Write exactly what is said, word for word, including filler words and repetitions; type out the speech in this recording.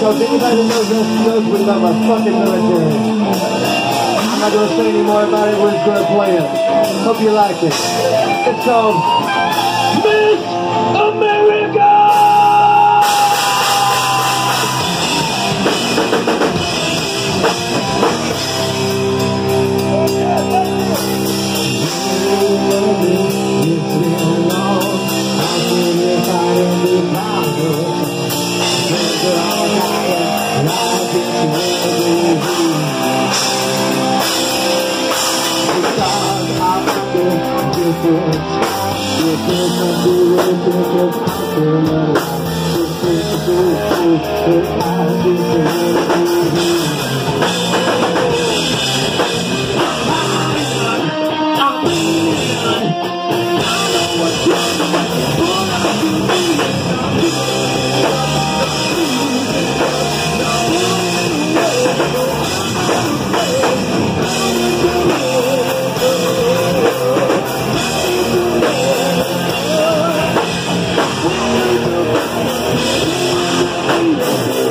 goes to anybody that knows this knows what about my fucking military. I'm not gonna say any more about it, we're just gonna play it. Hope you like it. It's called Miss America! We'll be right back.